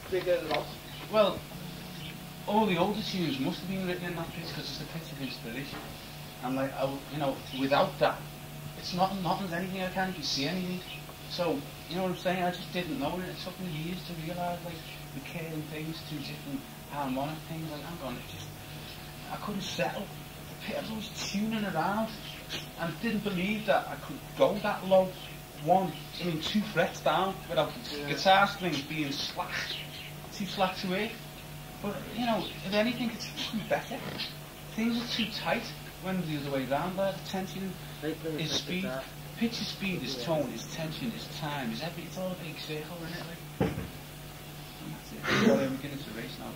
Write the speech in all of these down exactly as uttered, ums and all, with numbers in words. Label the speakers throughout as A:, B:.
A: figure it out.
B: Well, all the older tunes must have been written in that pitch because it's the pitch of inspiration. And like, I, you know, without that, it's not nothing's anything. I can't even see anything. So, you know what I'm saying? I just didn't know it. It took me years to realise like recurring things, two different harmonic things. Like, I'm going, it just, I couldn't settle. I was tuning around and didn't believe that I could go that low. One, I mean, two frets down without the yeah. guitar strings being slack, too slack to it. But, you know, if anything, it's fucking better. Things are too tight when the other way round. There, the tension is speed. Pitch is speed, is tone, is tension, is time, is every, it's all a big circle, isn't it? Like, and that's it. So we're getting to the race now.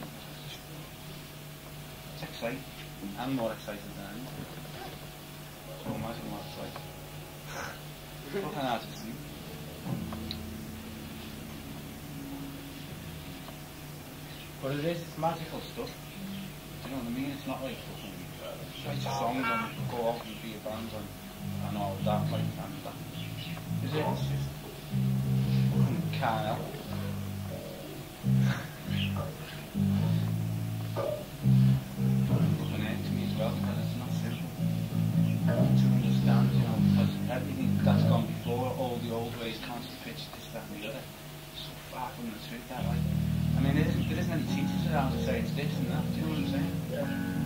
B: It's exciting. I'm more excited than anyone. So imagine what it's like. Fucking hard to sleep. But it is, it's magical stuff. Do you know what I mean? It's not like fucking uh, write songs and go off and be a band and, and all that, like, and that. Is it? It's just fucking can't help. Fucking it to me as well, because it's not simple to understand, you know, because everything that's gone before, all the old ways, constant pitch, this, that and the other, so far from the truth that, like, I mean, there isn't, there isn't any teachers around to say it's this and that, do you know what I'm saying? Yeah.